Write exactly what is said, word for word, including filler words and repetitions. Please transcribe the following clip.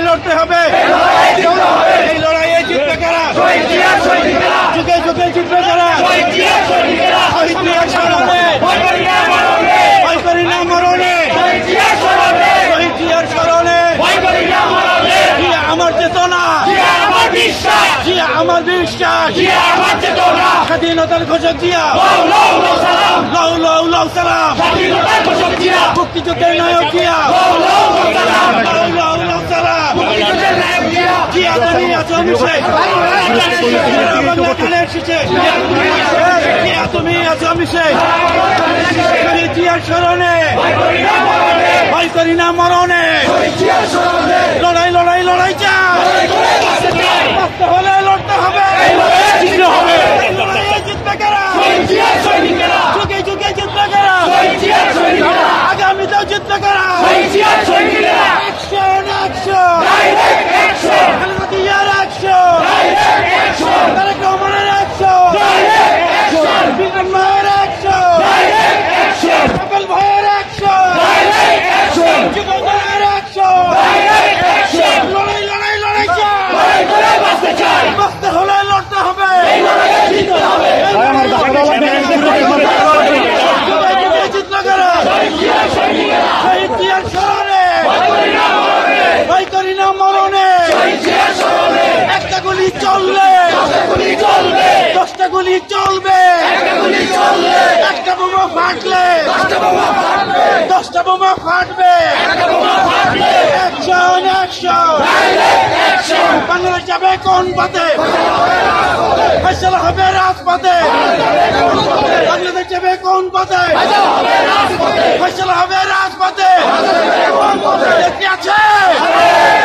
লড়তে হবে, এই লড়াইয়ে জিতবে কারা, যুগে যুগে জিতবে কারা, শহীদ জিয়ার স্মরণে ভয় করি না মরণে, শহীদ জিয়ার স্মরণে জিয়া আমার চেতনা, জিয়া আমার বিশ্বাস, স্বাধীনতার ঘোষক জিয়া, লও লও লও সালাম, মুক্তিযুদ্ধের নায়ক জিয়া, লও লও লও সালাম, জিয়া তুমি আছো মিশে, বাংলা কানের শীষে, জিয়া তুমি আছো মিশে, শহীদ জিয়ার স্মরণে ভয় করি না মরণে, লড়াই লড়াই লড়াই চাই, বাঁচতে হলে লড়তে হবে, এই লড়াইয়ে জিতবে কারা, যুগে যুগে জিতবে কারা, আগামীতেও জিতবে কারা, অ্যাকশন অ্যাকশন, খালেদা জিয়ার অ্যাকশন, তারেক রহমানের অ্যাকশন, বিমান মায়ের অ্যাকশন, কাপেল ভাইয়ের অ্যাকশন, যুগন্ধারের অ্যাকশন, লড়াই লড়াই লড়াই চাই, বাঁচতে হলে লড়তে হবে, জিতবে কারা, শহীদ জিয়ার স্মরণে ভয় করি না মরণে, একটা গুলি চললে দশটা গুলি চলবে, একটা বোমা ফাটলে দশটা বোমা ফাটবে, অ্যাকশন অ্যাকশন, বাংলাদেশ যাবে কোন পথে, ফয়সালা হবে রাজপথে, বাংলাদেশ যাবে কোন পথে, ফয়সালা হবে রাজপথে, দেখতে আছে